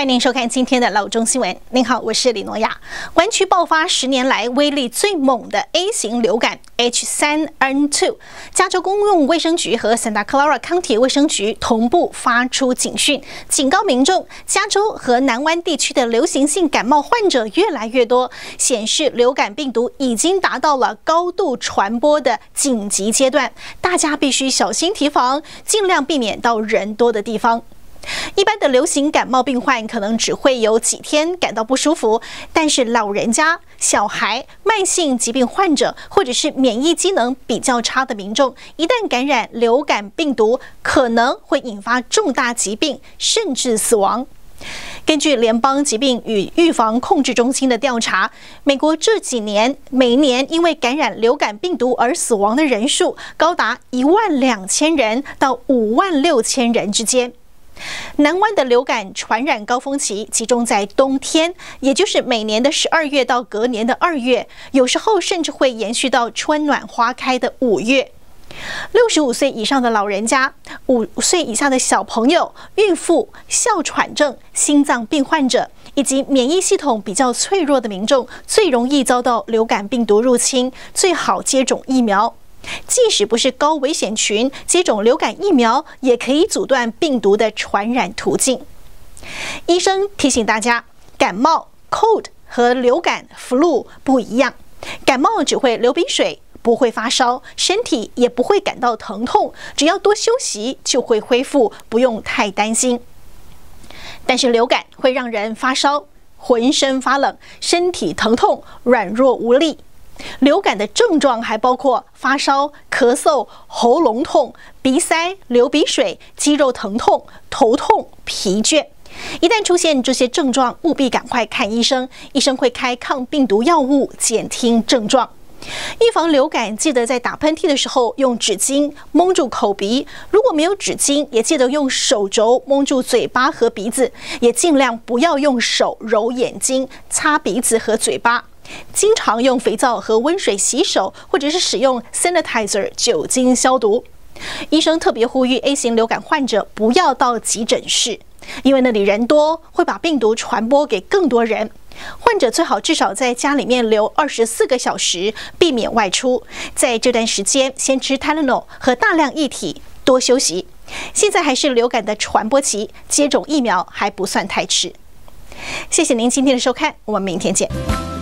欢迎您收看今天的老中新闻。您好，我是李诺亚。湾区爆发10年来威力最猛的 A 型流感 H3N2， 加州公共卫生局和 Santa Clara County 卫生局同步发出警讯，警告民众，加州和南湾地区的流行性感冒患者越来越多，显示流感病毒已经达到了高度传播的紧急阶段，大家必须小心提防，尽量避免到人多的地方。一般的流行感冒病患可能只会有几天感到不舒服，但是老人家、小孩、慢性疾病患者或者是免疫机能比较差的民众，一旦感染流感病毒，可能会引发重大疾病，甚至死亡。根据联邦疾病与预防控制中心的调查，美国这几年每年因为感染流感病毒而死亡的人数高达12000人到56000人之间。南湾的流感传染高峰期集中在冬天，也就是每年的12月到隔年的2月，有时候甚至会延续到春暖花开的5月。65岁以上的老人家、5岁以下的小朋友、孕妇、哮喘症、心脏病患者以及免疫系统比较脆弱的民众，最容易遭到流感病毒入侵，最好接种疫苗。即使不是高危险群，接种流感疫苗也可以阻断病毒的传染途径。医生提醒大家，感冒 cold 和流感 flu 不一样，感冒只会流鼻水，不会发烧，身体也不会感到疼痛，只要多休息就会恢复，不用太担心。但是流感会让人发烧、浑身发冷、身体疼痛、软弱无力。流感的症状还包括发烧、咳嗽、喉咙痛、鼻塞、流鼻水、肌肉疼痛、头痛、疲倦。一旦出现这些症状，务必赶快看医生，医生会开抗病毒药物减轻症状。预防流感，记得在打喷嚏的时候用纸巾蒙住口鼻，如果没有纸巾，也记得用手肘蒙住嘴巴和鼻子，也尽量不要用手揉眼睛、擦鼻子和嘴巴。经常用肥皂和温水洗手，或者是使用 sanitizer 酒精消毒。医生特别呼吁 A 型流感患者不要到急诊室，因为那里人多，会把病毒传播给更多人。患者最好至少在家里面留24个小时，避免外出。在这段时间，先吃 Tylenol 和大量液体，多休息。现在还是流感的传播期，接种疫苗还不算太迟。谢谢您今天的收看，我们明天见。